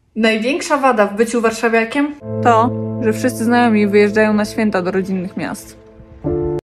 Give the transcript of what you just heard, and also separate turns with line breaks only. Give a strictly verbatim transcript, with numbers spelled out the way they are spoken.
Największa wada w byciu warszawiakiem?
To, że wszyscy znajomi wyjeżdżają na święta do rodzinnych miast.